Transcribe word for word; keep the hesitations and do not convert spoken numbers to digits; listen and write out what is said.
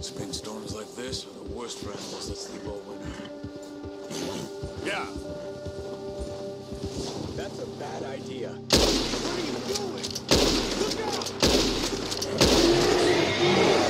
Spring storms like this are the worst for animals that sleep all winter. Yeah. That's a bad idea. What are you doing? Look out!